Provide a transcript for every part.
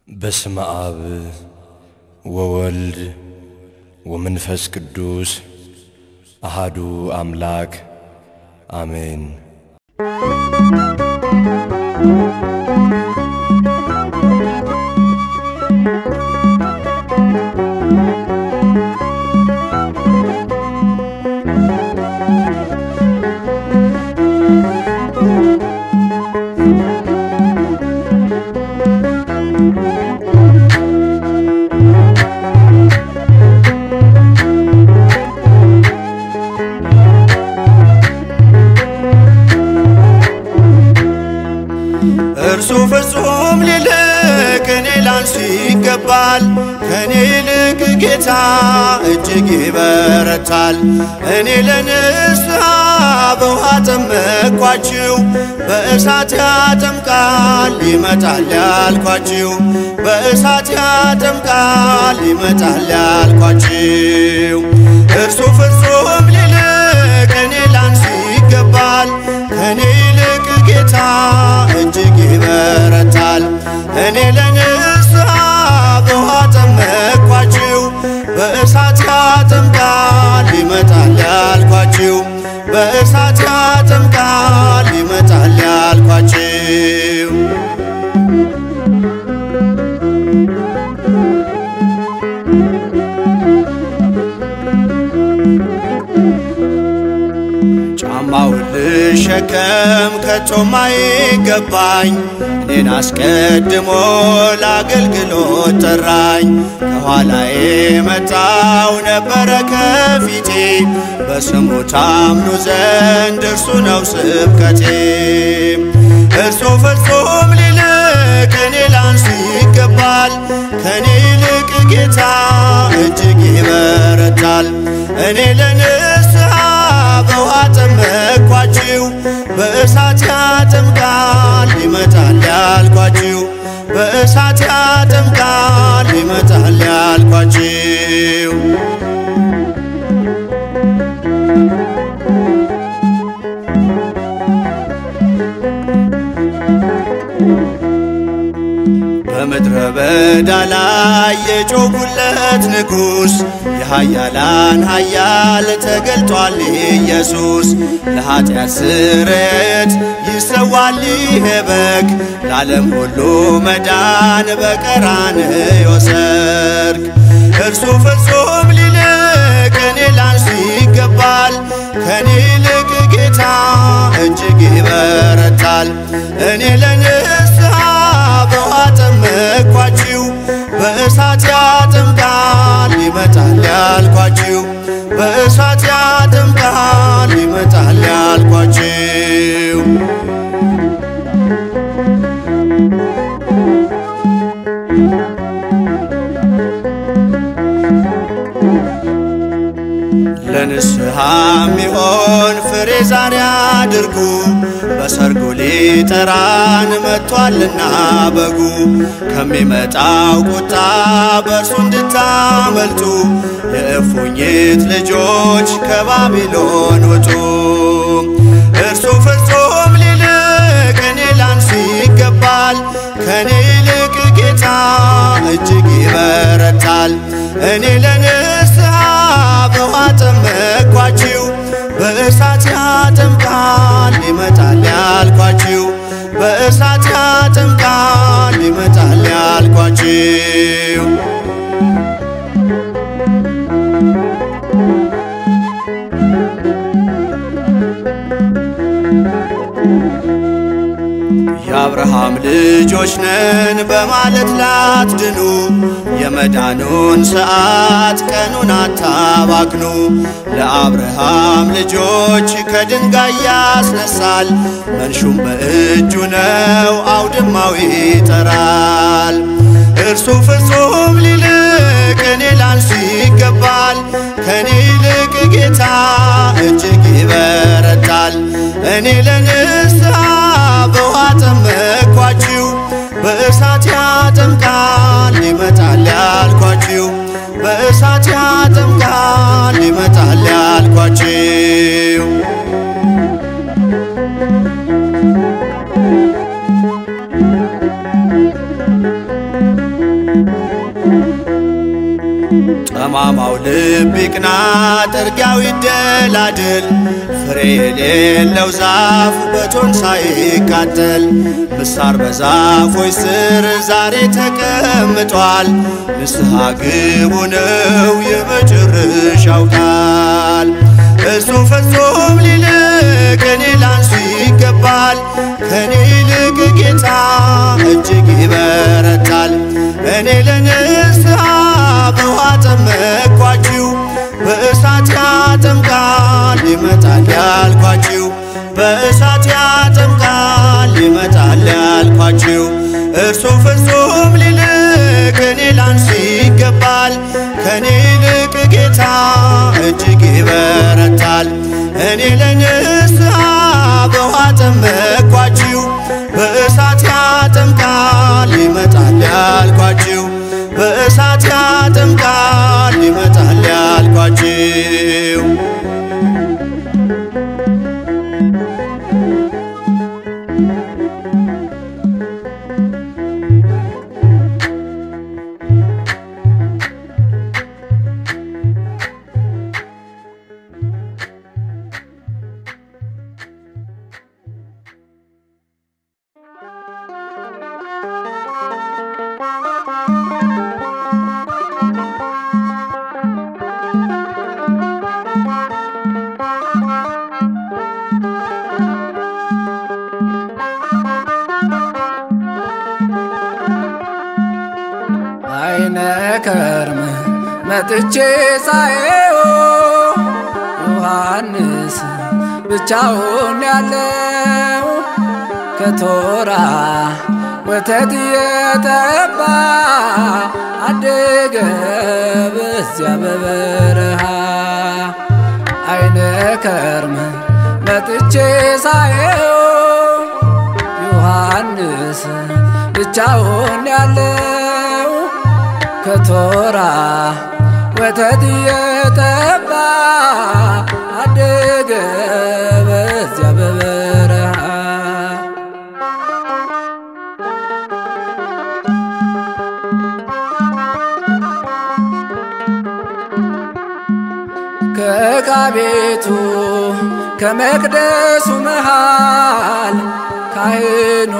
በስመ አብ ወወልድ ወመንፈስ ቅዱስ አሐዱ አምላክ አሜን። እርሱ ፍጹም ሊልቅ እኔ ላንስ ይገባል ከኔ ይልቅ ጌታ እጅግ ይበረታል። እኔ ለንስሐ በውሃ ጠመቅኳችሁ በእሳት ያጠምቃል ይመጣል ያልኳችሁ በእሳት ያጠምቃል ይመጣል ያልኳችሁ እርሱ ፍጹም ሊልቅ እኔ ላንስ ይገባል ከኔ ይልቅ ጌታ እጅግ ይበረታል። እኔ ለንስሐ በውሃ ጠመቅኳችሁ በእሳት ያጠምቃል ይመጣል ያልኳችሁ በእሳት ያጠምቃል ይመጣል ያልኳችሁ ጫማውን ልሸከም ከቶም አይገባኝ እኔን አስቀድሞ ለአገልግሎት ጠራኝ። ከኋላዬ መጣው ነበረ ከፊቴ በስሙ ታምኑ ዘንድ እርሱ ነው ስብከቴ። እርሱ ፍጹም ሊልቅ እኔ ላንስ ይገባል ከኔ ይልቅ ጌታ እጅግ ይበረታል። እኔ ለንስሐ በውሃ ጠመቅኳችሁ በእሳት ያጠምቃል ይመጣል ያልኳችሁ በእሳት ያጠምቃል ይመጣል ያልኳችሁ በምድረ በዳ ላይ የጮኹለት ንጉሥ የኃያላን ኃያል ተገልጧል ኢየሱስ። ለኃጢአት ስርየት ይሰዋል ይሄ በግ ለዓለም ሁሉ መዳን በቀራንዮ ሰርግ። እርሱ ፍጹም ሊልቅ እኔ ላንስ ይገባል ከኔ ይልቅ ጌታ እጅግ ይበረታል። እኔ ለንስሐ በውሃ ጠመቅኳችሁ በእሳት ያጠምቃል ይመጣል ያልኳችሁ በእሳት ያጠምቃል ይመጣል ያልኳችሁ ለንስሐ ሚሆን ፍሬ ዛሬ አድርጉ በሰርጉ ሊጠራን መጥቷልና በጉ። ከሚመጣው ቁጣ በእርሱ እንድታመልጡ የእፉኝት ልጆች ከባቢሎን ውጡ። እርሱ ፍጹም ሊልቅ እኔ ላንስ ይገባል ከኔ ይልቅ ጌታ እጅግ ይበረታል። እኔ ለንስሐ በውሃ ጠመቅኳችሁ በእሳት ያጠምቃል ይመጣል ያልኳችሁ በእሳት ያጠምቃል ይመጣል ያልኳችሁ የአብርሃም ልጆች ነን በማለት ላትድኑ የመዳኑን ሰዓት ቀኑን አታባክኑ። ለአብርሃም ልጆች ከድንጋይ ያስነሳል መንሹም በእጁ ነው አውድማው ይጠራል። እርሱ ፍጹም ሊልቅ እኔ ላንስ ይገባል ከኔ ይልቅ ጌታ እጅግ ይበረታል። እኔ ለንስሐ በውሃ ጠመቅኳችሁ በእሳት ያጠምቃል ይመጣል ያልኳችሁ በእሳት ያጠምቃል ይመጣል ያልኳችሁ ጠማማው ልብ ይቅና ጥርጊያው ይደላድል ፍሬ የሌለው ዛፍ በቶን ሳይቃጠል ምሳር በዛፎች ስር ዛሬ ተቀምጧል ንስሐ ግቡ ነው የመጨረሻው ቃል እሱ ፍጹም ሊልቅ እኔ ላንሱ ይገባል ከኔ ይልቅ ጌታ እጅግ ይበረታል እኔ ለንስሐ በውሃ ጠመቅኳችሁ በእሳት ያጠምቃል ይመጣል ያልኳችሁ በእሳት ያጠምቃል ይመጣል ያልኳችሁ እርሱ ፍጹም ሊልቅ እኔ ላንሱ ይገባል ከኔ ይልቅ ጌታ እጅግ ይበረታል እኔ ለንስሐ በውሃ ጠመቅኳችሁ በእሳት ያጠምቃል ይመጣል ያልኳችሁ በእሳት ያጠምቃል ይመጣል ያልኳችሁ አይነከርም መጥቼ ሳየው ዮሐንስ ብቻውን ያለው ከቶራ ወተት የጠባ አደገ በዚያ በበረሃ አይነከርም መጥቼ ሳየው ዮሐንስ ብቻውን ያለው ከቶራ ወተት የጠባ አደገ በዚያ በበረሃ ከዕቃ ቤቱ ከመቅደሱ መሃል ካህኑ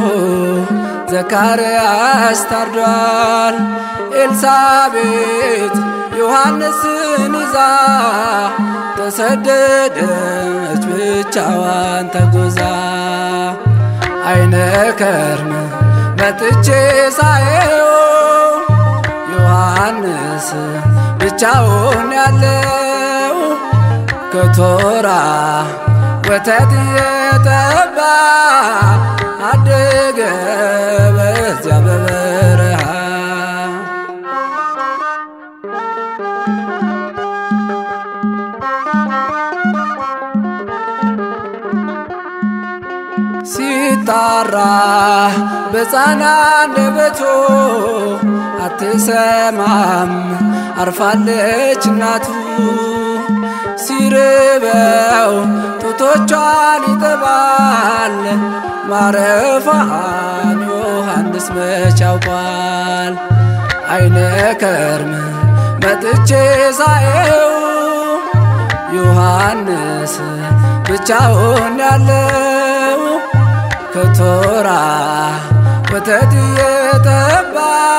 ዘካርያስ ታርዷል ኤልሳቤጥ ዮሐንስን ይዛ ተሰደደች ብቻዋን ተጉዛ አይነከርም መጥቼ ሳየው ዮሐንስ ብቻውን ያለው ከቶራ ወተት የጠባ አደገ በዚያ በበረሃ ሲጣራ በሕፃን አንደበቱ አትሰማም አርፋለች እናቱ ሲርበው ጡቶቿን ይጠባል ማረፏን ዮሐንስ መች ያውቋል አይነከርም መጥቼ ሳየው ዮሐንስ ብቻውን ያለው ከቶራ ወተት የጠባ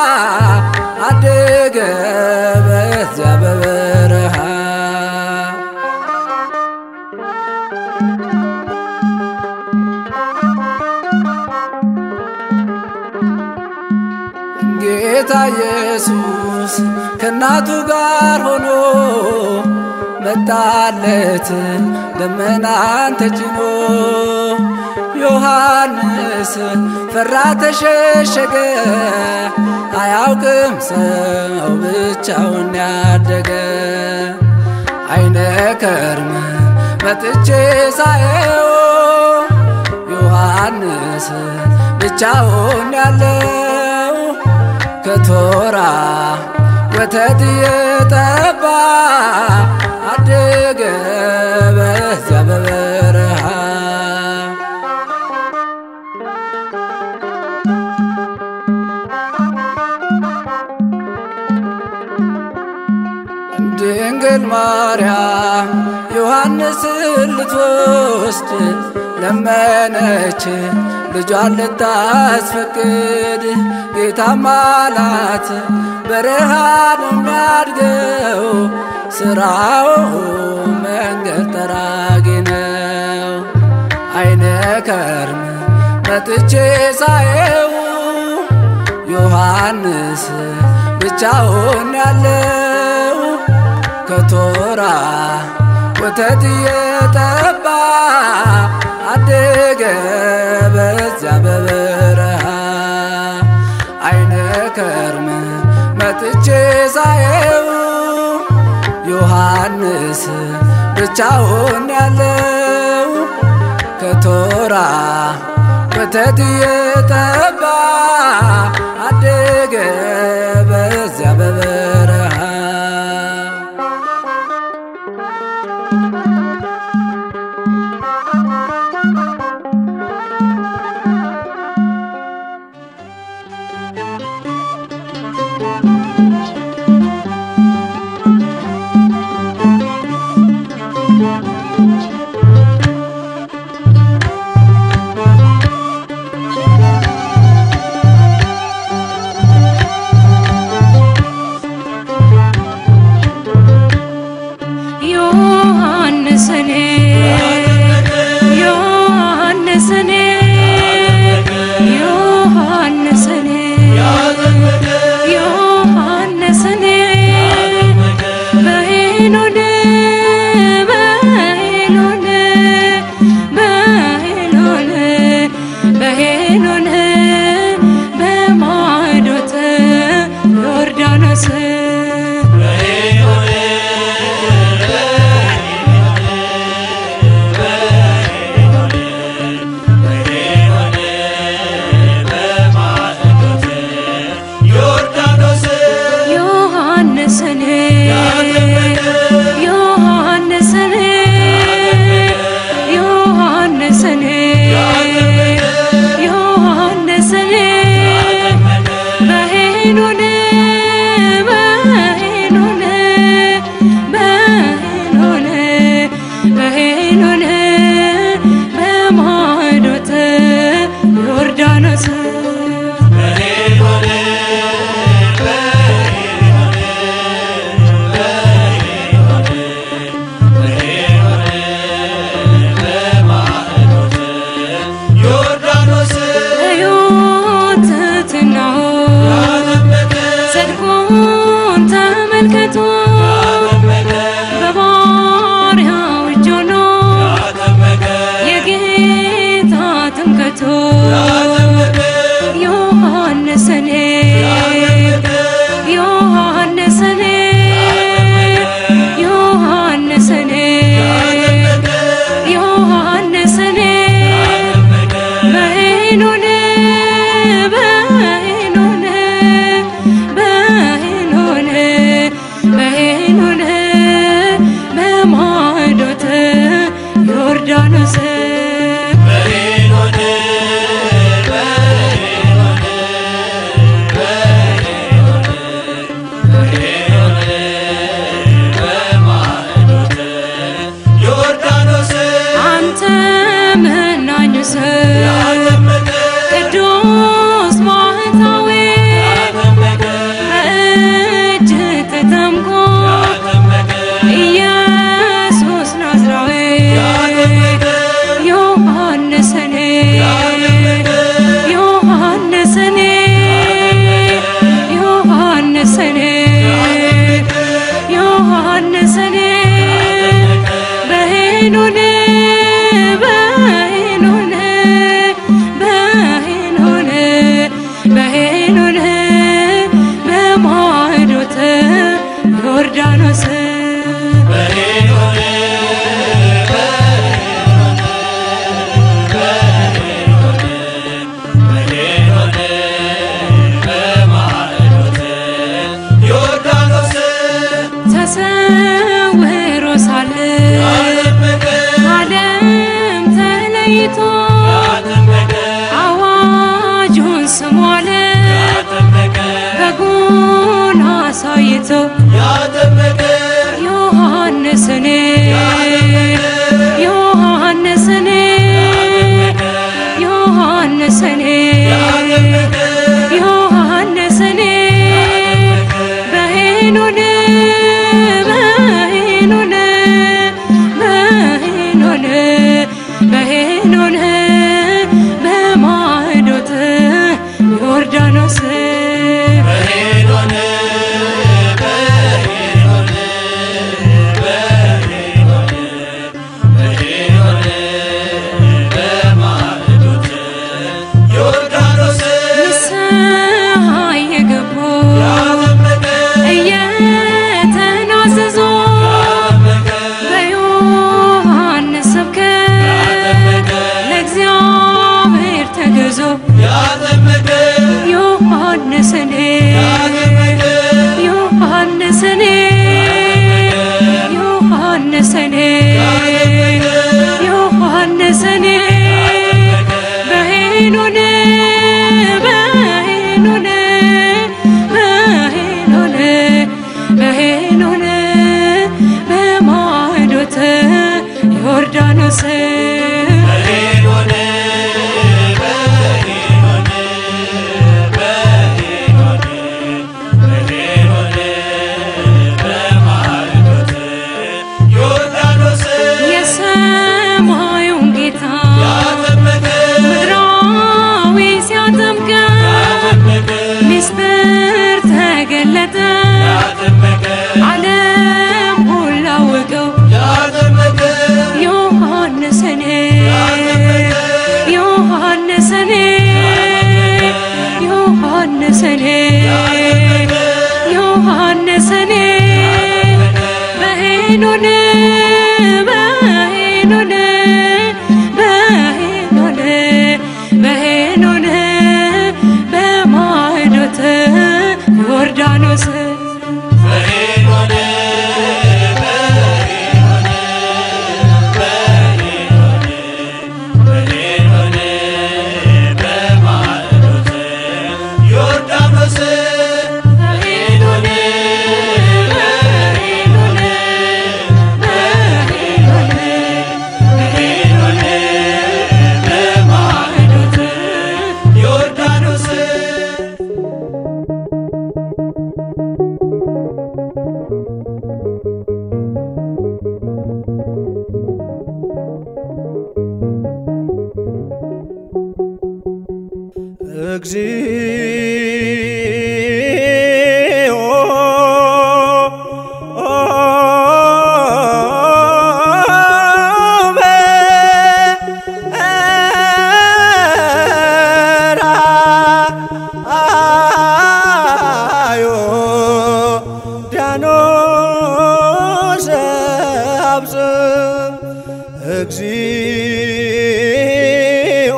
አደገ በዚያ በበረሃ ጌታ ኢየሱስ ከእናቱ ጋር ሆኖ መጣለት ደመናን ተጭኖ ዮሐንስ ፈራ ተሸሸገ አያውቅም ሰው ብቻውን ያደገ አይነከርም መጥቼ ሳየው ዮሐንስ ብቻውን ያለው ከቶራ ወተት የጠባ አደገ በዚያ በበረሃ ድንግል ማርያም ዮሐንስን ልትወስድ ለመነች ልጇን ልታስፈቅድ። ጌታም አላት በረሃ ነው የሚያድገው ስራው መንገድ ጠራጊ ነው። አይነ ከርም መጥቼ ሳየው ዮሐንስ ብቻውን ያለው ከቶራ ወተት እየጠባ አደገ በዚያ በበረሃ። አይነ ከርም መጥቼ ሳየው ዮሐንስ ብቻውን ያለው ከቶራ ወተት እየጠባ አደገ በዚያ በበረሃ። ያገለጠ ዓለም ሁሉ አወቀው ዮሐንስን ዮሐንስን ዮሐንስን ዮሐንስን በሄኖን በሄኖን በሄኖን በሄኖን በማዕዶተ ዮርዳኖስ በሄኖን በሄኖን በሄኖን በማዕዶተ ዮርዳኖስ በሄኖን እግዚኦ በራአዮ ዳኖስ አብጽም እግዚኦ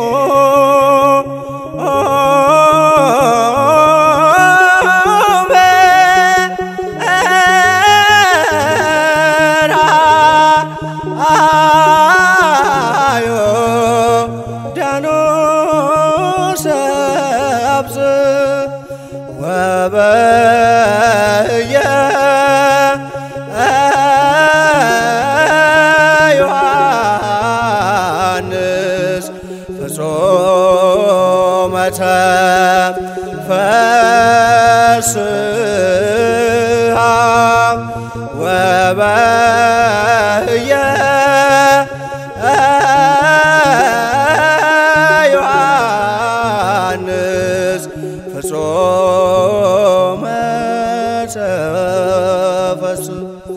ወበየ ዮሐንስ ፍጹመ ተፈስሐ ወበየ ዮሐንስ ፍጹመ ተፈስሐ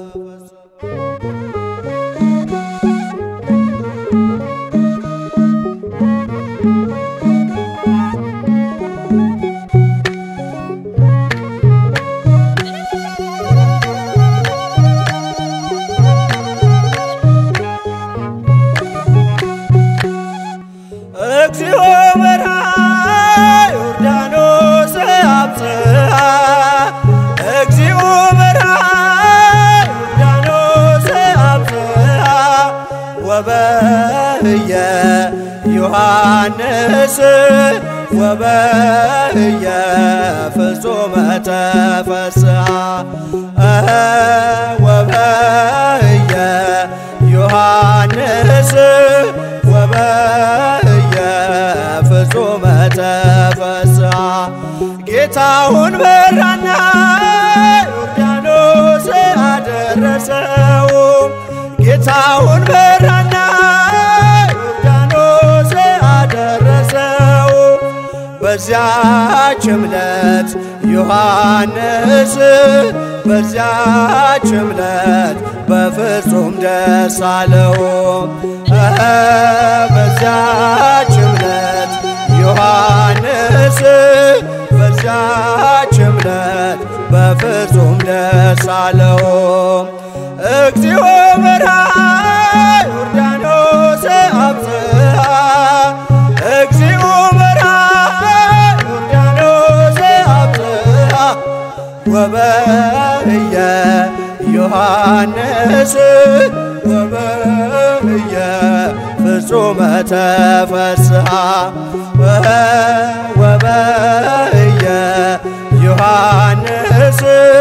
እግዚኦ በራአዮ ዮርዳኖስ አብጽሐ እግዚኦ በራአዮ ዮርዳኖስ አብጽሐ ወበየ ዮሐንስ ወበየ ፍጹመ ተፈስሐ ወበየ ዮሐንስ ወበየ ፍጹመ ተፈስሐ ጌታውን በራና ዮርዳኖስ አደረሰው ጌታውን በራና ዮርዳኖስ አደረሰው በዚያች ዕለት ዮሐንስ በዚያች ዕለት በፍጹም ደስ አለው በዚያች ዕለት ዮሐንስ በዚያች ዕለት በፍጹም ደስ አለው እግዚኦ በራአዮ ዮርዳኖስ አብጽሐ እግዚኦ በራአዮ ዮርዳኖስ አብጽሐ ወበየ ዮሐንስ ወበየ ፍጹመ ተፈስሐ ወበየ ዮሐንስ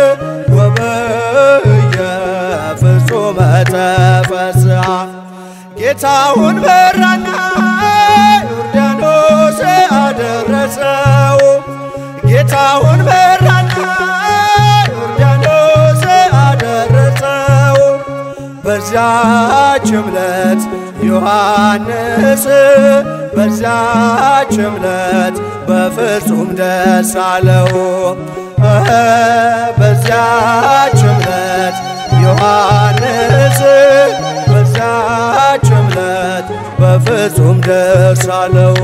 ወበየ ፍጹመ ተፈስሐ ጌታውን በራና ዮርዳኖስ አደረሰው ጌታውን በራና ዮርዳኖስ አደረሰው በዚያች ዕለት ዮሐንስ በዚያች ዕለት በፍጹም ደስ አለው በዚያች ዕለት ዮሐንስ በዚያች ዕለት በፍጹም ደስ አለው።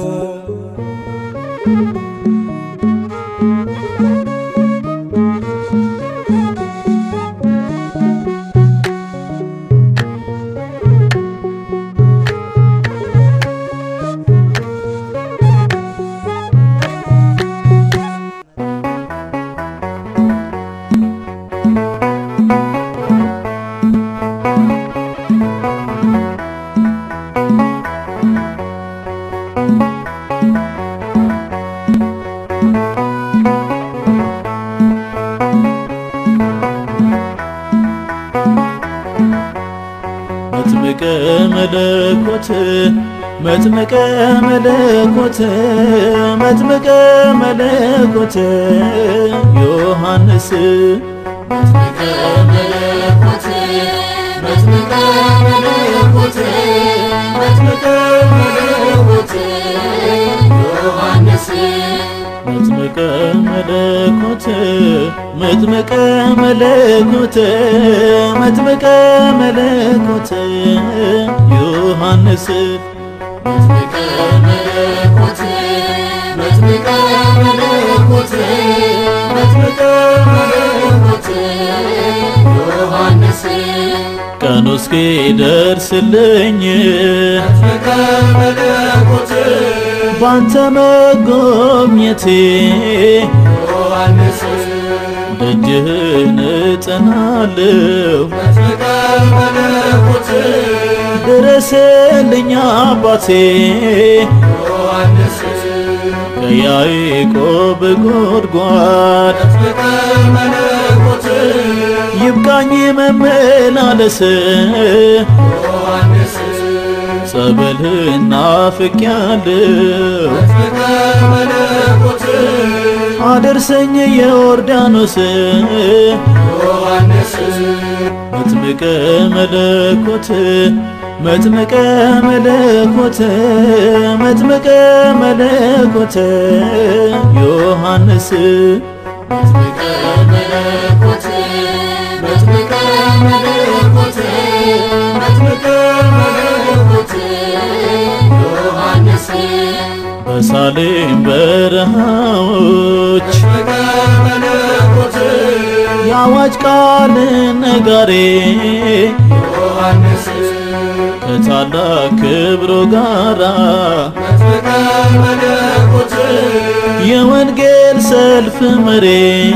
መጥምቀ መለኮት መጥምቀ መለኮት ዮሐንስ መጥምቀ መለኮት መጥምቀ መለኮት መጥምቀ መለኮት ዮሐንስ መጥምቀ መለኮት መጥምቀ መለኮት መጥምቀ መለኮት ዮሐንስ መጥምቀ መለኮት መጥምቀ መለኮት መጥምቀ መለኮት ዮሐንስ ቀኑ እስኪደርስልኝ መጥምቀ መለኮት ባንተ መጎብኘቴ ዮሐንስ ደጅህን እጠናለሁ መጥምቀ መለኮት ድረስልኝ አባቴ ዮሐንስ ከያዕቆብ ጉድጓድ መጥምቀ መለኮት ይብቃኝ መመላለስ ዮሐንስ ጸበልህን ናፍቄያለሁ መጥምቀ መለኮት አደርሰኝ የዮርዳኖስ ዮሐንስ መጥምቀ መለኮት መጥምቀ መለኮት መጥምቀ መለኮት ዮሐንስ መጥምቀ መለኮት መጥምቀ መለኮት መጥምቀ መለኮት ዮሐንስ በሳሌም በረሃዎች መጥምቀ መለኮት የአዋጅ ቃል ነጋሪ ዮሐንስ ከታላቅ ክብሩ ጋራ መጥምቀ መለኮት የወንጌል ሰልፍ መሪ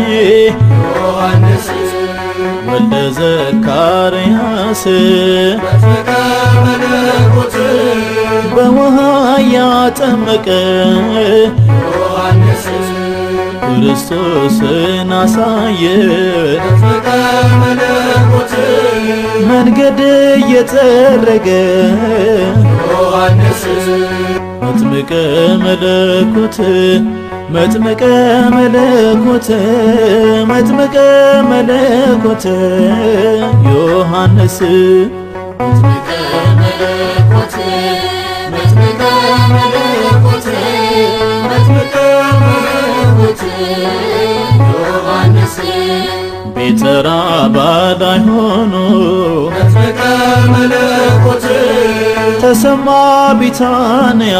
ዮሐንስ ወልደ ዘካርያስ መጥምቀ መለኮት በውሃ ያጠመቀ ዮሐንስ ክርስቶስን አሳየ መጥምቀ መለኮት መንገድ እየጠረገ ዮሐንስ መጥምቀ መለኮት መጥምቀ መለኮት መጥምቀ መለኮት ዮሐንስ መጥምቀ መለኮት መጥምቀ መለኮት መጥምቀ መለኮት ዮሐንስ ቤተራ ባዳይ ሆኖ መጥምቀ መለኮት ተሰማ ቢታንያ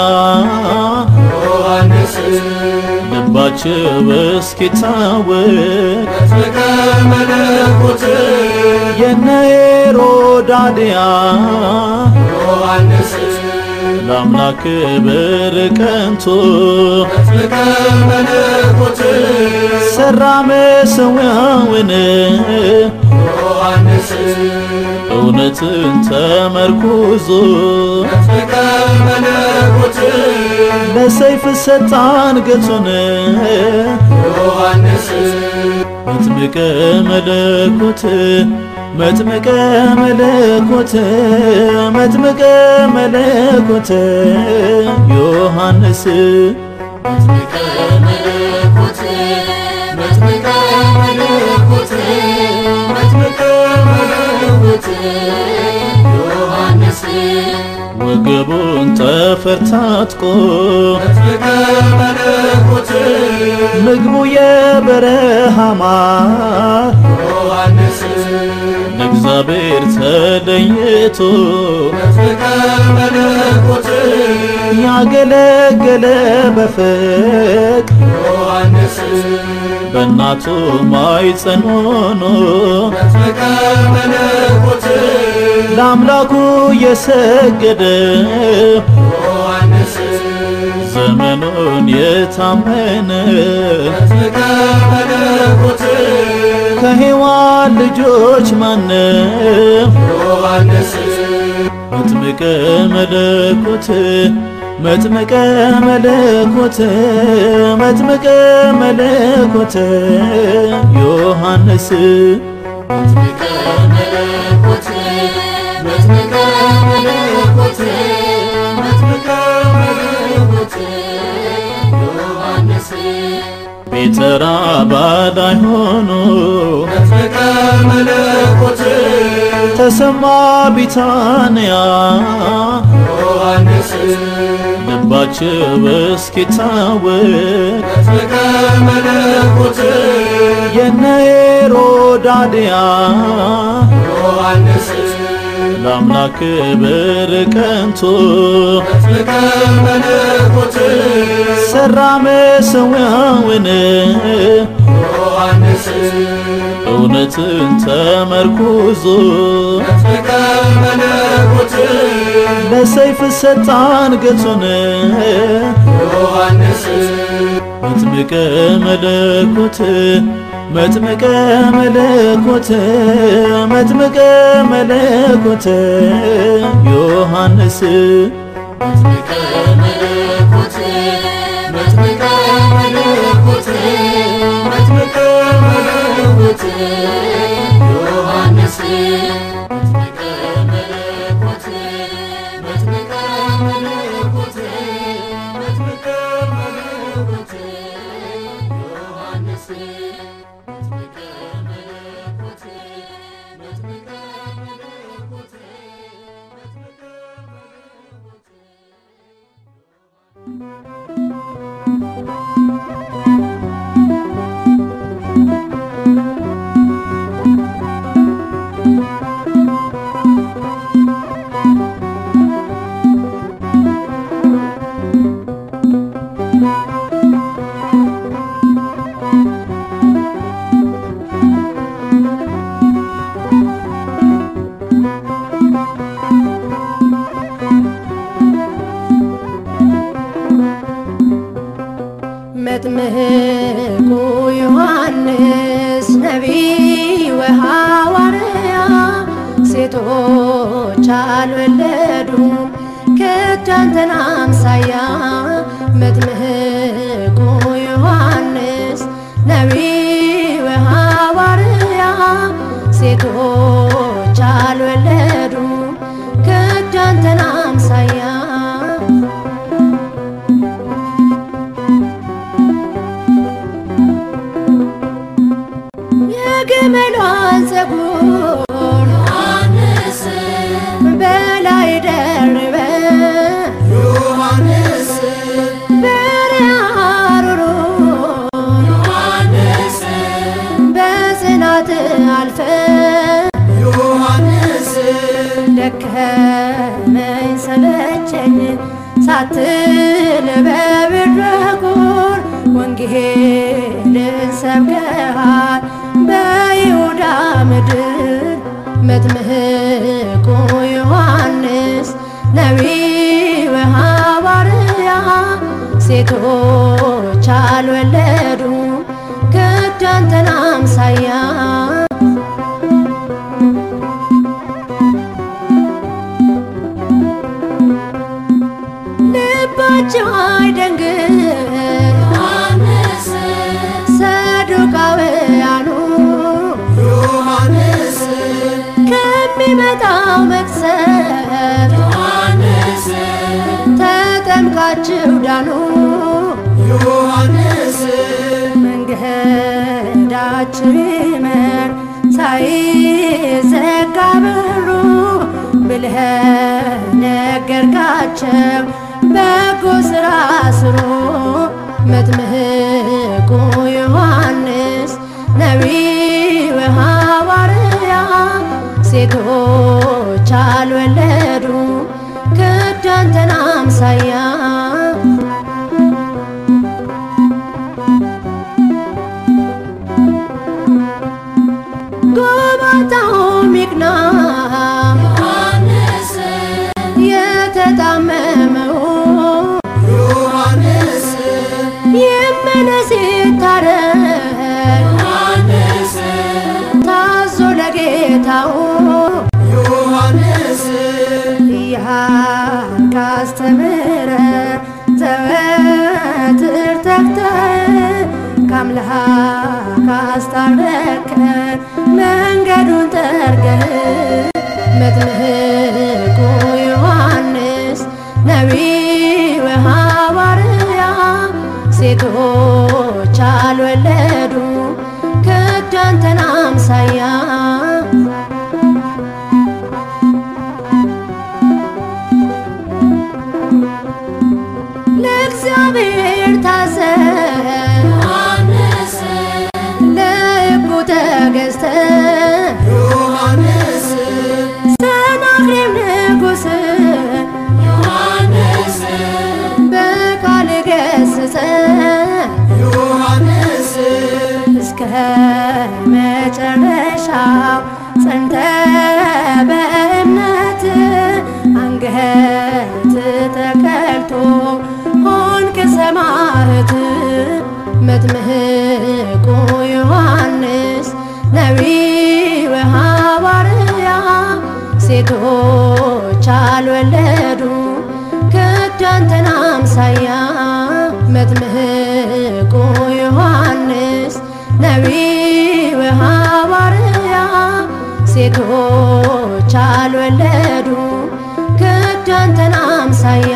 ዮሐንስ ልባቸው እስኪታወቅ መጥምቀ መለኮት የነ ሄሮዳድያ ዮሐንስ ለአምላክ ክብር ቀንቶ መጥምቀ መለኮት ሰራ መሠዊያውን ዮሐንስ እውነትን ተመርኩዞ መጥምቀ መለኮት ለሰይፍ ሰጣ አንገቱን ዮሐንስ መጥምቀ መለኮት መጥምቀ መለኮት መጥምቀ መለኮት ዮሐንስ መጥምቀ መለኮት መጥምቀ መለኮት መጥምቀ መለኮት ዮሐንስ ወገቡን ጠፈር ታጥቆ መጥምቀ መለኮት ምግቡ የበረሃ ማር ዮሐንስ ለእግዚአብሔር ተለይቶ መጥምቀ መለኮት ያገለገለ በፍቅር ዮሐንስ በእናቱ ማኅፀን ሆኖ መጥምቀ መለኮት ለአምላኩ የሰገደ ዮሐንስ ዘመኑን የታመነ መጥምቀ መለኮት ከሔዋን ልጆች ማነው? ዮሐንስ መጥምቀ መለኮት መጥምቀ መለኮት መጥምቀ መለኮት ዮሐንስ መጥምቀ መለኮት መጥምቀ መለኮት መጥምቀ መለኮት ዮሐንስ ጴጥራ ባዳይ ሆኖ መጥምቀ መለኮት ተሰማ ቢታንያ ዮሐንስ ልባቸው እስኪታወቅ መጥምቀ መለኮት የነ ሄሮድያ ዮሐንስ ለአምላክ ክብር ቀንቶ መጥምቀ መለኮት ሠራ መሠዊያውን ዮሐንስ እውነትን ተመርኩዞ መጥምቀ መለኮት ለሰይፍ ሰጣ አንገቱን ዮሐንስ መጥምቀ መለኮት መጥምቀ መለኮት መጥምቀ መለኮት ዮሐንስ መጥምቀ መለኮት መጥምቀ መለኮት መጥምቀ መለኮት ዮሐንስ መጥምቀ መለኮት መጥምቀ መለኮት መጥምቀ መለኮት ዮሐንስ መጥምቀ መለኮት መጥምቀ መለኮት መጥምቀ መጥምቁ ዮሐንስ ነቢይ ወሐዋርያ ሴቶች አልወለዱም ከቶ አንተን አምሳያ መጥምቁ ዮሐንስ ነቢይ ወሐዋርያ ሴቶች አልወለዱም ከቶ አንተን አምሳያ የግመሏን ፀጉር ዮሐንስ በላይ ደርበ ዮሐንስ በረሃሩሩ ዮሐንስ በጽናት አልፈ ዮሐንስ ደከመኝ ሰለቸኝ ሳትል በብርኩር ወንጌልን ሰብከሃል በይሁዳ ምድር መጥምቁ ዮሐንስ ነቢይ ወሐዋርያ ሴቶች አልወለዱም ከቶ አንተን አምሳያ ልባቸው አይደንግጥ ዮሐንስ ሰዱቃውያኑ ዮሐንስ ከሚመጣው መቅሰፍት ዮሐንስ ተጠምቃችሁ ዳኑ ዮሐንስ መንገዳችሁ ይመር ሳይዘጋ በሩ ብለህ ነገርካቸው በጎ ሥራ ስሩ መጥምቁ ዮሐንስ ነቢይ ወሐዋርያ ሴቶች አልወለዱም ከዳንተን አምሳያ ጎባጣውም ይቅና ዮሐንስ የተጣመመው ዮሐንስ ይመለስ ይታረቅ ዮሐንስ ታዞ ለጌታው ዮሐንስ እያልክ አስተምረ ዘወትር ተግተህ ከአምላክ አስታረቅከን መንገዱን ጠርገህ መጥምቁ ዮሐንስ ነቢይ ወሐዋርያ ሴቶች አልወለዱም ከዳንተን አምሳያ ለእግዚአብሔር ታዘዝ ዮሐንስ ለሕጉ ተገዝተህ ዮሐንስ ሰናክሬም ንጉሥ ዮሐንስ በቃል ገሥጸህ ዮሐንስ እስከ መጨረሻው ጸንተህ በእምነት አንገት ተቀልቶ ሆንክ ሰማዕት መጥምቁ ዮሐንስ ነቢይ ወሐዋርያ ሴቶች አልወለዱም ከዳንተን አምሳያ መጥምቁ ዮሐንስ ነቢይ ወሐዋርያ ሴቶች አልወለዱም ከዳንተን አምሳያ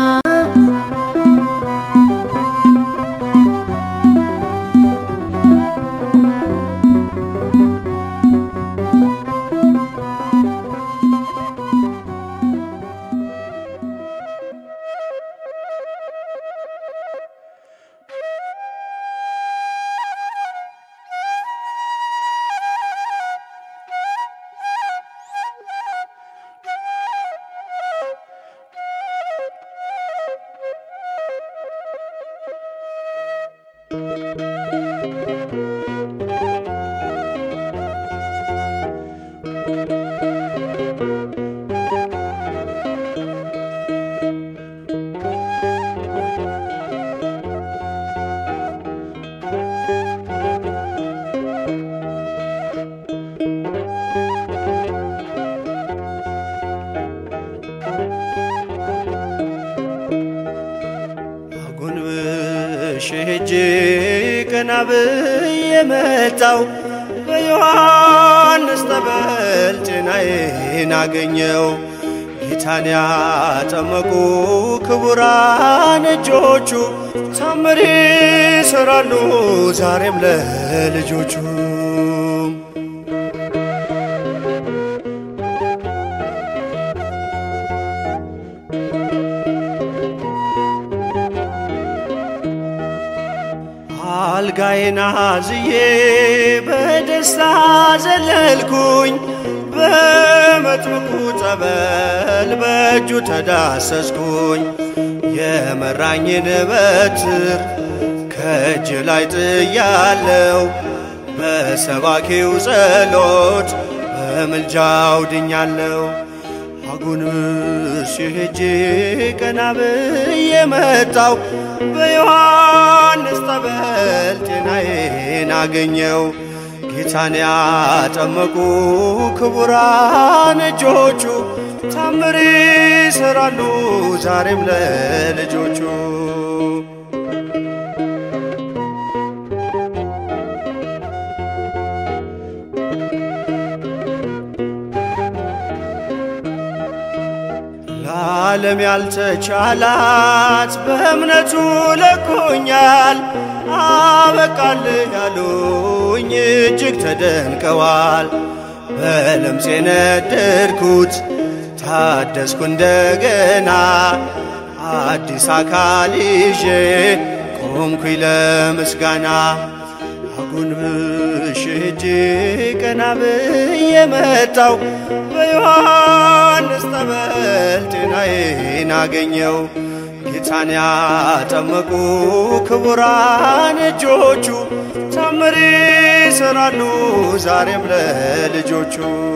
አጎንብሼ ሄጄ ቀና ብዬ መጣው በዮሐንስ ጠበል ጤናዬን አገኘው። ጌታን ያጠመቁ ክቡራን እጆቹ ታምር ይሠራሉ ዛሬም ለልጆቹ። አልጋዬን አዝዬ በደስታ ዘለልኩኝ በመጥምቁ ጠበል በእጁ ተዳሰስኩኝ። የመራኝን በትር ከእጅ ላይ ጥያለው በሰባኪው ጸሎት በምልጃው ድኛለው። አጎንብሼ ሄጄ ቀና ብዬ መጣው በዮሐንስ ጠበል ጤናዬን አገኘው። ጌታን ያጠመቁ ክቡራን እጆቹ ታምር ይሠራሉ ዛሬም ለልጆቹ። ለዓለም ያልተቻላት በእምነቱ ለቆኛል። አበቃልህ ያሉኝ እጅግ ተደንቀዋል። በለምጽ የነደድኩት ታደስኩ እንደገና አዲስ አካል ይዤ ቆምኩኝ ለምስጋና አጎንብሼ እጄ ቀና ብዬ መጣሁ በዮሐንስ ጠበል ጤናዬን አገኘው ጌታን ያጠመቁ ክቡራን እጆቹ ታምር ይሰራሉ ዛሬም ለልጆቹ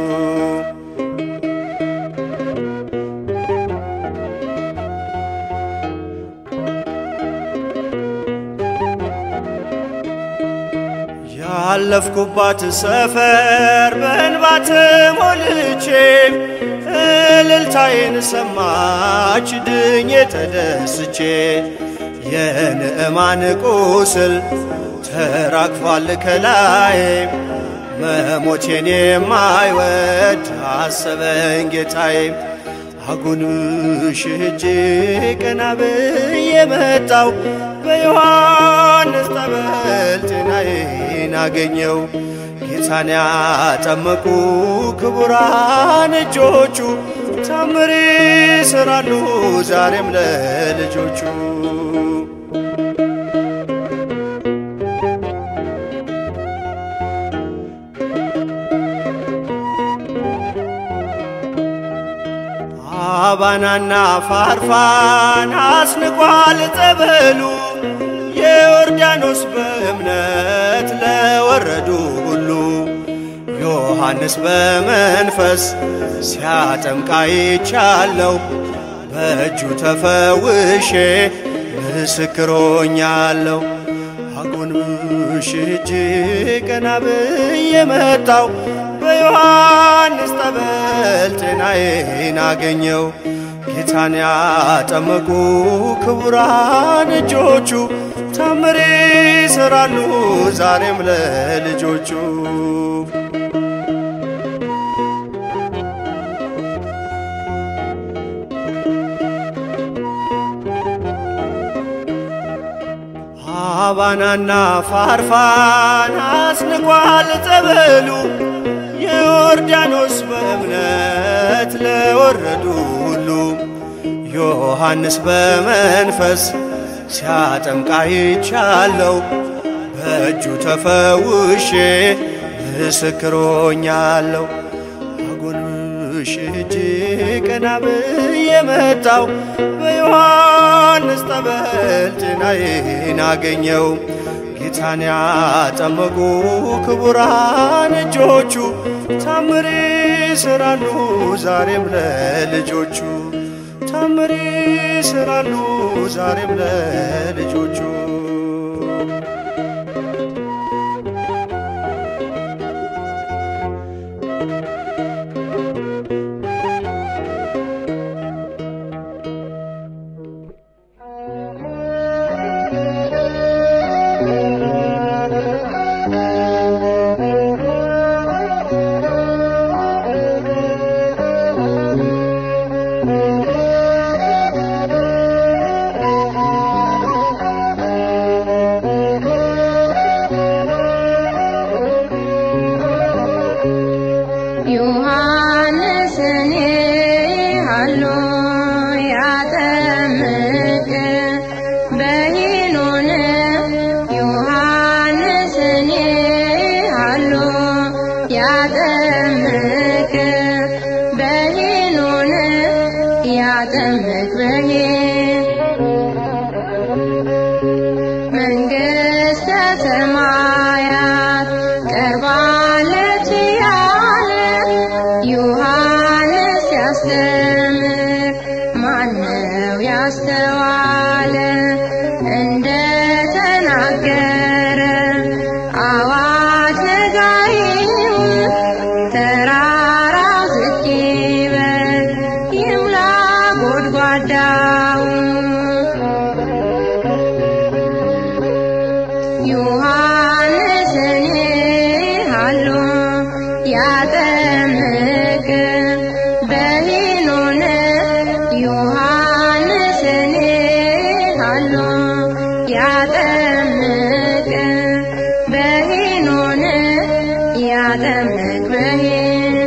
ያለፍኩባት ሰፈር በእንባ ተሞልቼ እልልታዬን ሰማች ድኜ ተደስቼ የንዕማን ቁስል ተራግፏል ከላዬ መሞቴን የማይወድ አሰበኝ ጌታዬ አጎንብሼ እጄ ቀና ብዬ መጣሁ በዮሐንስ ጠበል ጤናዬን አገኘው ጌታን ያጠመቁ ክቡራን እጆቹ ታምር ይሰራሉ ዛሬም ለልጆቹ አባናና ፋርፋን አስንቋል ጠበሉ የዮርዳኖስ በእምነት ለወረዱ ሁሉ ዮሐንስ በመንፈስ ሲያጠምቅ አይቻለሁ በእጁ ተፈውሼ ምስክር ሆኛለሁ አጎንብሼ እጄ ቀና ብዬ መጣሁ በዮሐንስ ጠበል ጤናዬን አገኘው ጌታን ያጠመቁ ክቡራን እጆቹ ታምር ይሰራሉ ዛሬም ለልጆቹ አባናና ፋርፋን አስንቋል ጠበሉ የዮርዳኖስ በእምነት ለወረዱ ሁሉ ዮሐንስ በመንፈስ ሲያጠምቅ አይቻለሁ በእጁ ተፈውሼ ምስክር ሆኛለሁ አጎንብሼ እጄ ቀና ብዬ መጣሁ በዮሐንስ ጠበል ጤናዬን አገኘው ጌታን ያጠመቁ ክቡራን እጆቹ ታምር ይሰራሉ ዛሬም ለልጆቹ ታምር ይሰራሉ ዛሬም ለልጆቹ ያጠምቅ በሄ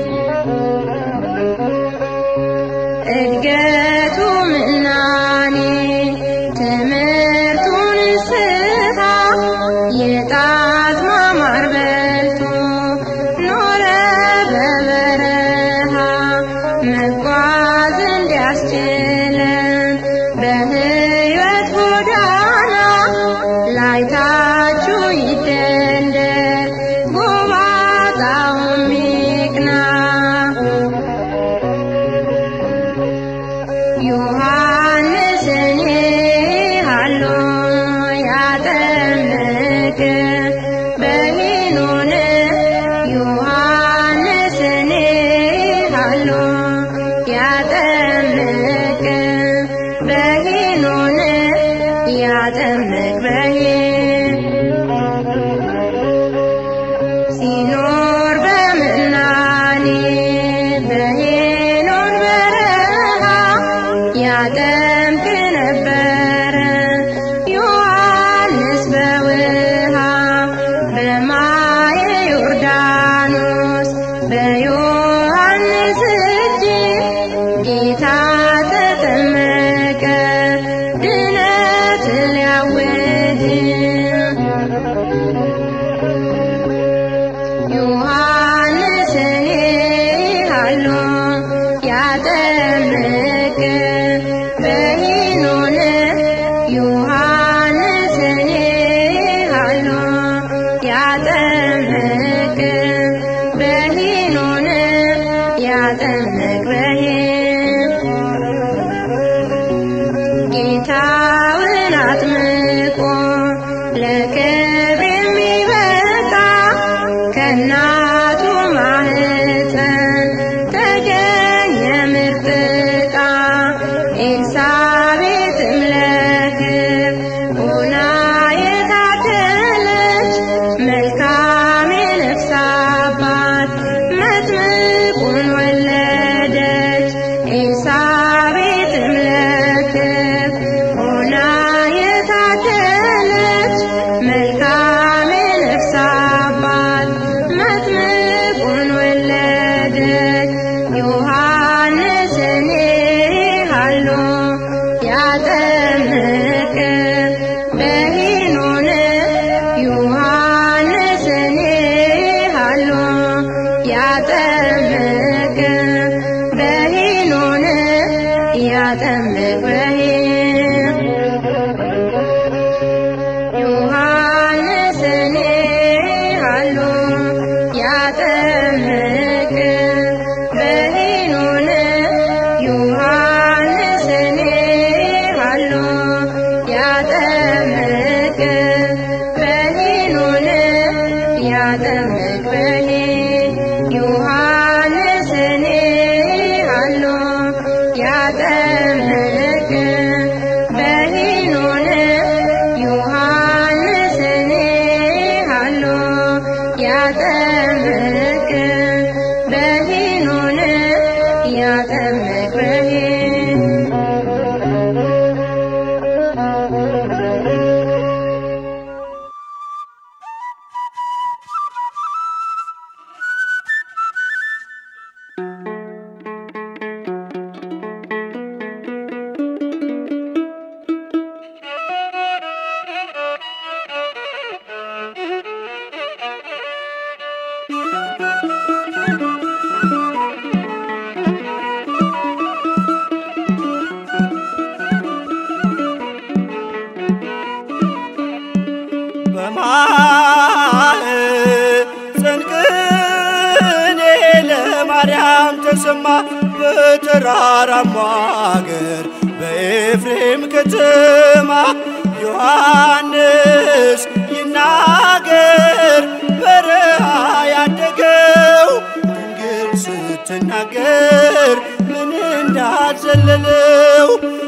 ከእናቱ ማህፀን ተገኘ ምርጥ ዕቃ ኤልሳቤጥም ለክብር ሆና የታደለች መልካም የነፍስ አባት መጥምቁን ወለደች። ኤልሳቤጥም ለክብር ሆና የታደለች መልካም የነፍስ አባት መጥምቁን ወለደች። ዮሐንስን ሃሎ ያጠምቅ በሄኖን ዮሐንስን ሃሎ ያጠምቅ በሄኖን ያጠምቅ በሄኖን ዮሐንስን ሃሎ ያጠምቅ በሄኖን ዮሐንስን ሃሎ ያጠምቅ በሄኖን ያጠምቅ በሄኖን ዮሐንስን ሃሎ ያጠምቅ በሄኖን ዮሐንስን ሃሎ ያጠምቅ በሄኖን ያጠምቅ በሄኖን በማኅፀን ቅኔ ለማርያም ተሰማ በተራራማው አገር በኤፍሬም ከተማ ዮሐንስ ይናገር በረሃ ያደገው ድንግል ስትናገር ምን እንዳዘለለው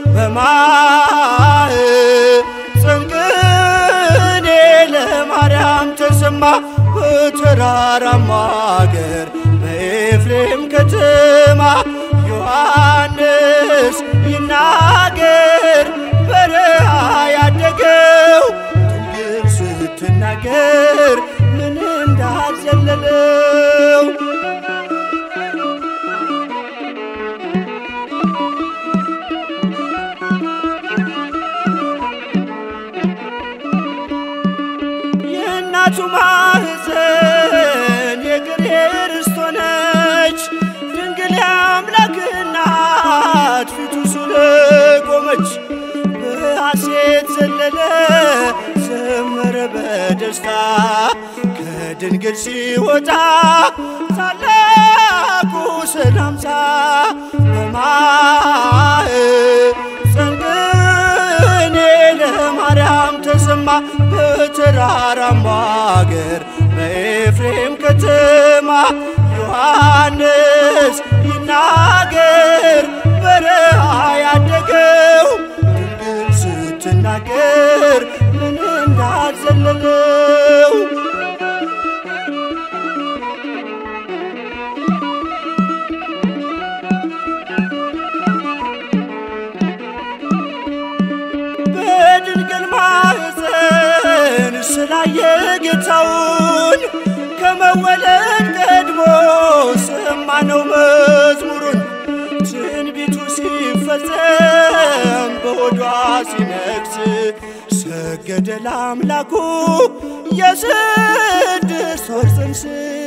በማኅፀን ቅኔ ለማርያም ተሰማ በተራራማው አገር በኤፍሬም ከተማ ዮሐንስ ይናገር በረሃ ያደገው ድንግል ስትናገር ምን እንዳዘለለው የእናቱ ማህፀን የግሬ ርስት ሆነች ድንግል የአምላክ እናት ፊቱ ስለቆመች በሐሴት ዘለለ ዘመረ በደስታ ከድንግል ሲወጣ ታላቁ ሰላምታ በማኅፀን ቅኔ ለማርያም ተሰማ በተራራማው አገር በኤፍሬም ከተማ ዮሐንስ ይናገር በረሃ ያደገው ድንግል ስትናገር ምን እንዳዘለለው በድንግል ማኅፀን ስላየ ጌታውን ከመወለድ ቀድሞ ሰማነው መዝሙሩን ትንቢቱ ሲፈጸም በሆዷ ሲነግስ ሰገደ ለአምላኩ የስድስት ወር ጽንስ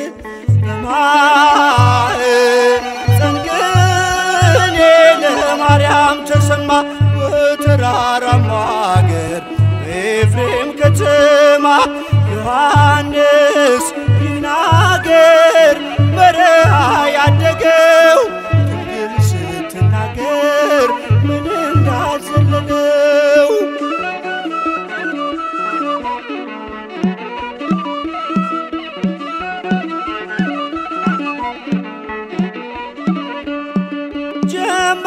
በማኅፀን ቅኔ ለማርያም ተሰማ በተራራማው አገር በኤፍሬም ከተማ ዮሐንስ ይናገር በረሃ ያደገው ድንግል ስትናገር ምን እንዳዘለለው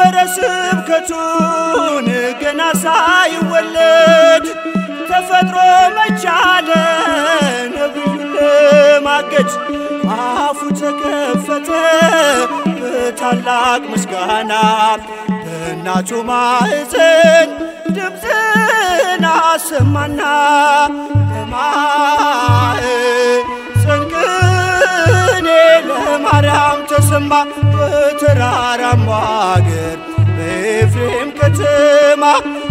ጀመረ ስብከቱን ገና ሳይወለድ ተፈጥሮ መቻለ ነብዩን ለማገድ አፉ ተከፈተ በታላቅ ምስጋና በእናቱ ማኅፀን ድምፅን አሰማና በማኅፀን ቅኔ ለማርያም ተሰማ በተራራማው አገር በኤፍሬም ከተማ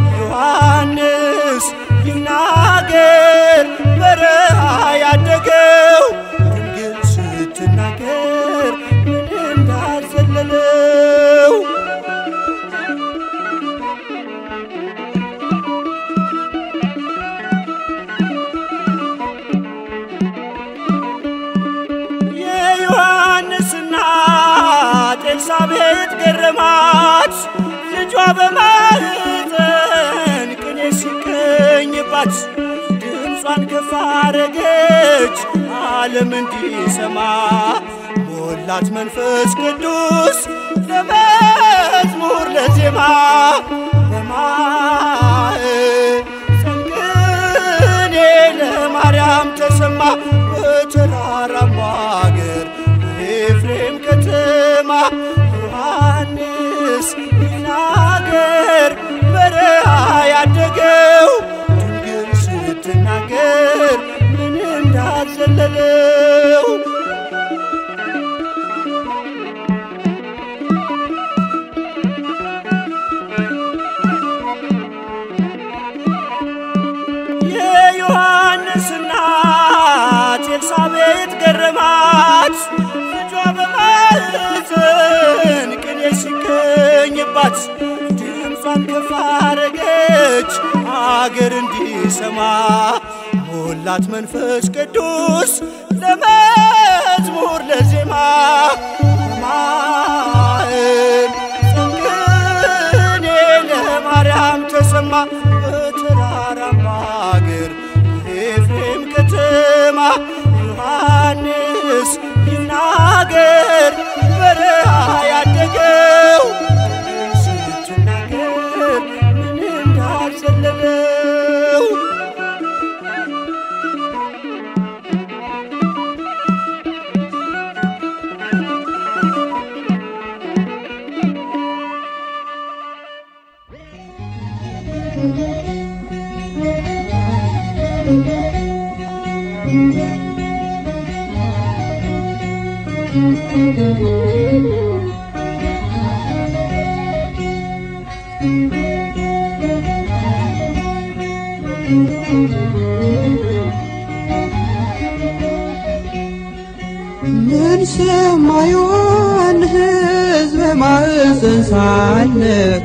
ዮሐንስ ይናገር በረሃ ያደገው ድንግል ስትናገር ምን እንዳዘለለው የዮሐንስ እናት ኤልሳቤጥ ገረማት ልጇ በማኅፀን ቅኔ ሲገኝባት ድምጿን ከፍ አረገች ዓለም እንዲሰማ ሞላት መንፈስ ቅዱስ ለመዝሙር ለዜማ በማኅፀን ቅኔ ለማርያም ተሰማ በተራራማው አገር በኤፍሬም ከተማ ዮሐንስ ይናገር በረሃ ያደገው ድንግል ስትናገር ምን እንዳዘለለው የዮሐንስ እናት ኤልሳቤጥ ገረማት ልጇ በማኅፀን ቅኔ ሲገኝባት ድምጿን ከፍ አረገች አገር እንዲሰማ ሞላት መንፈስ ቅዱስ ለመዝሙር ለዜማ በማኅፀን ቅኔ ለማርያም ተሰማ በተራራማው አገር በኤፍሬም ከተማ ዮሐንስ ይናገር በረሃ ያደገው ስትናገር ምን እንዳዘለለው ምን ሰማዩን ሕዝብ በማኅፀን ሳለ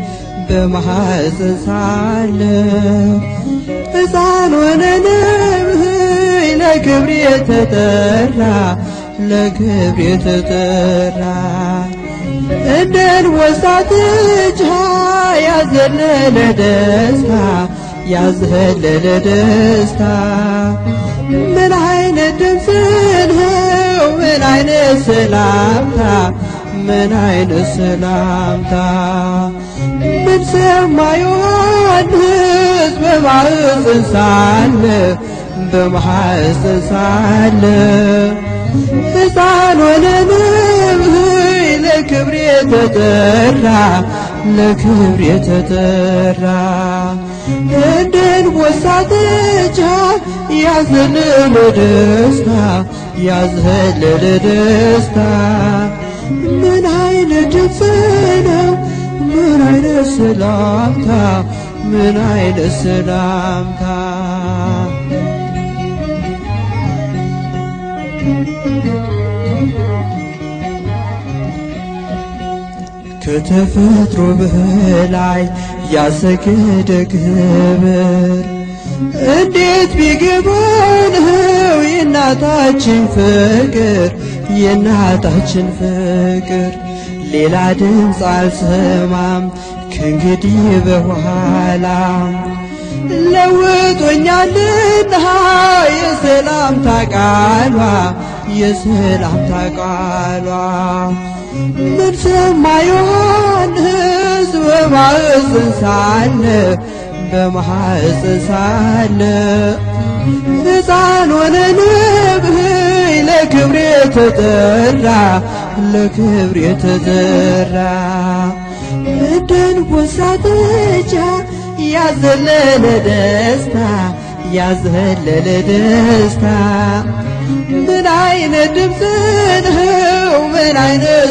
ሕፃን ሆነ ነብይ ለክብር የተጠራ እንደ አንበሳ ጥጃ ያዘለለ ደስታ ምን አይነት ድምፅ ነው ምን አይነት ሰላምታ ምን ሰማ ዮሐንስ በማኅፀን ሳለ ሕፃን ሆነ ነብይ ለክብር የተጠራ እንደ አንበሳ ጥጃ ያዘለለ ደስታ ምን አይነት ድምፅ ነው ምን አይነት ሰላምታ ከተፈጥሮ በላይ ያሰገደ ክብር እንዴት ቢገባን ነው የእናታችን ፍቅር ሌላ ድምፅ አልሰማም ከእንግዲህ በኋላ ለውጦኛልና የሰላምታ ቃሏ ምን ሰማ ዮሐንስ በማኅፀን ሳለ ሕፃን ሆነ ነብይ ለክብር የተጠራ ደንቦሳ ጥጃ ያዘለለ ደስታ ምን አይነት ድምፅ ነው ምን አይነት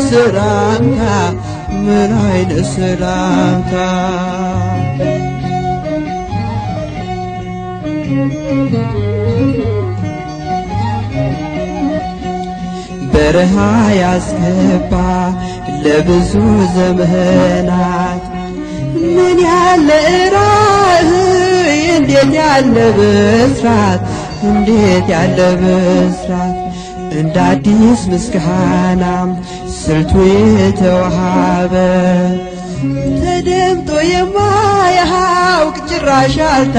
ሰላምታ በረሃ ያስገባ ለብዙ ዘመናት ምን ያለ ራእይ እንዴት ያለ ብስራት እንደ አዲስ ምስጋና ስልቱ የተዋሃበ ተደምጦ የማያውቅ ጭራሽ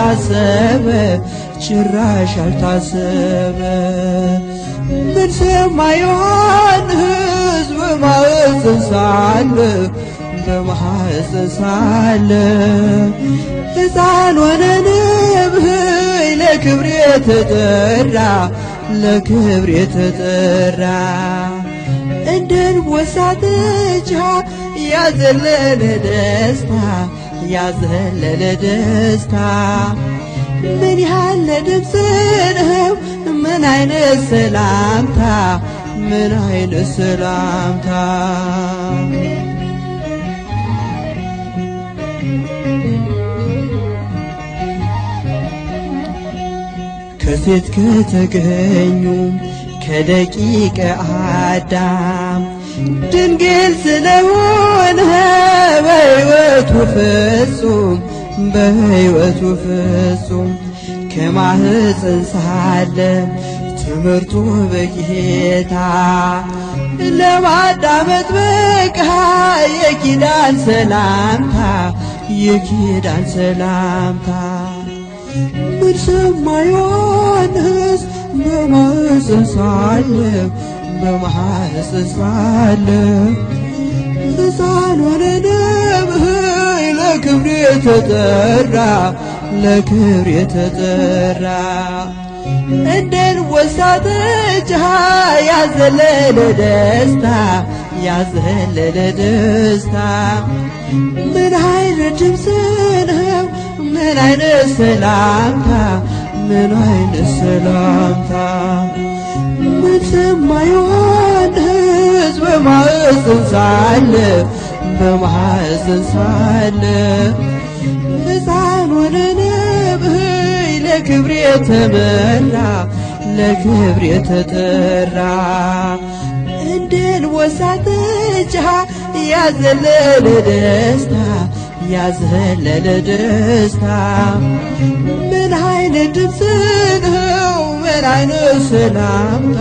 አልታሰበ ምን ሰማ ዮሐንስ በማኅፀን ሳለ ሕፃን ሆነ ነብይ ለክብር የተጠራ እንደ አንበሳ ጥጃ ያዘለለ ደስታ ምን ያለ ድምፅ ነው ምን አይነት ሰላምታ ከሴት ከተገኙ ከደቂቀ አዳም ድንግል ስለሆነ በሕይወቱ ፍጹም ከማኅፀን ሳለ ትምህርቱ በጌታ ለማዳመጥ በቃ የኪዳን ሰላምታ ምን ሰማ ዮሐንስ በማኅፀን ሳለ ሕፃን ሆነ ነብይ ለክብር የተጠራ እንደ አንበሳ ጥጃ ያዘለለ ደስታ ምን አይነት ድምፅ ነው ምን አይነት ሰላምታ ምን ሰማ ዮሐንስ በማኅፀን ሳለ ሕፃን ሆነ ነብይ ለክብር የተጠራ እንደ አንበሳ ጥጃ ያዘለለ ደስታ ምን አይነት ድምፅ ነው ምን አይነት ሰላምታ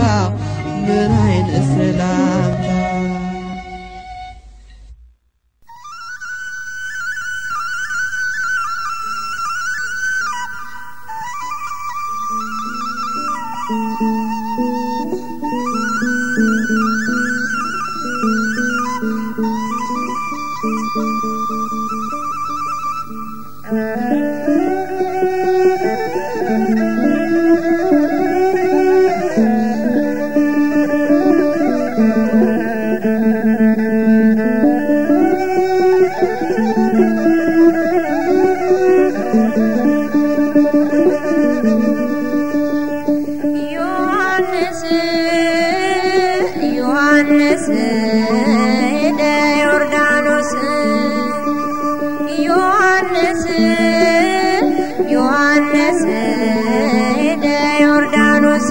ዮሐንስ ሄደ ዮርዳኖስ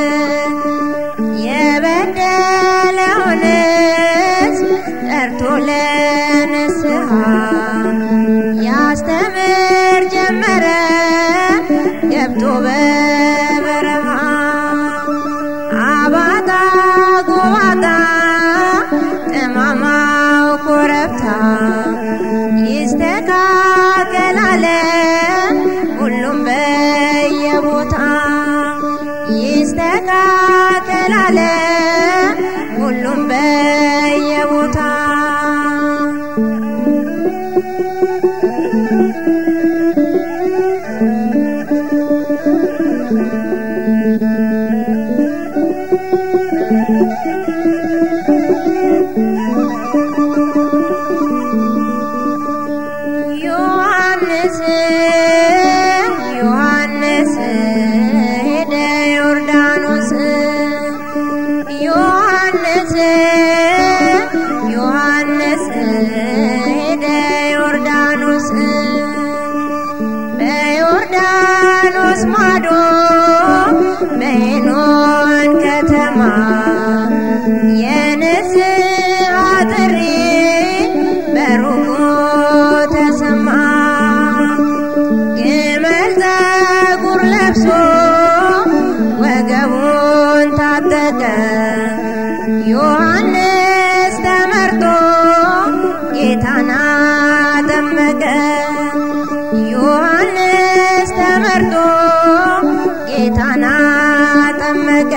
የበደለውንስ ጠርቶ ለንስሐ ያስተምር ጀመረ ገብቶ በበረሃ አባጣ ጎባጣ ጠማማው ኮረብታ ይስተካከላል ሁሉም በየቦታ ይስተካከላል ሁሉም በየቦታ ዮሐንስ ሄደ ዮርዳኖስ ዮሐንስ ሄደ ዮርዳኖስ በዮርዳኖስ ማዶ በሄኖን ከተማ የንስሐ ጥሪ በሩቁ ተሰማ። ግመል ፀጉር ለብሶ ወገቡን ታጠቀ ዮሐንስ ተመርጦ ጌታን አጠመቀ። ዮሐንስ ተመርጦ ጌታን አጠመቀ።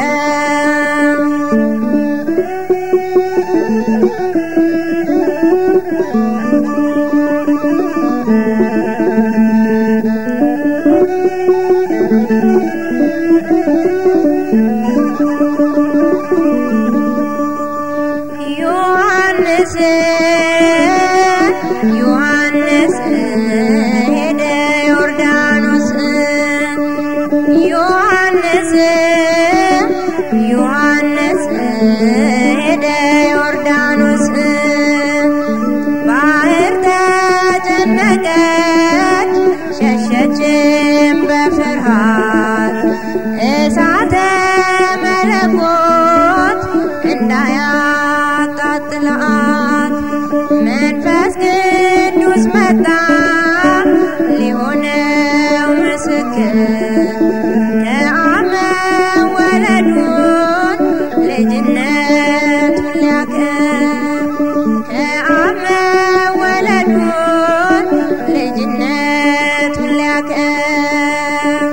ዮሐንስ ሄደ ዮርዳኖስ ዮሐንስ ሄደ ዮርዳኖስ ባህር ተጨነቀች ሸሸችም በፍርሃት እሳተ መለኮት እንዳያቃጥላት መንፈስ ቅዱስ መጣ ሊሆነው ምስክር ከአብ መወለዱን ልጅነቱን ሊያከብር ከአብ መወለዱን ልጅነቱን ሊያከብር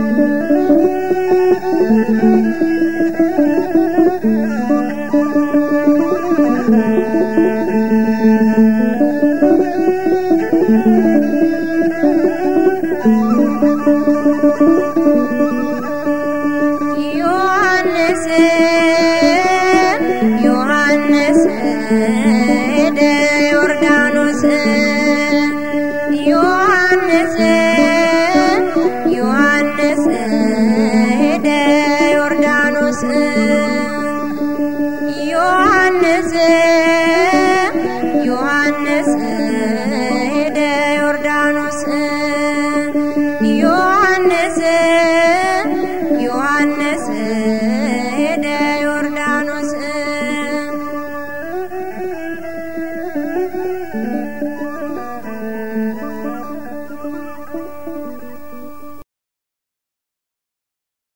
ዮሐንስ ሄደ ዮርዳኖስ ዮሐንስ ሄደ ዮርዳኖስ ዮሐንስ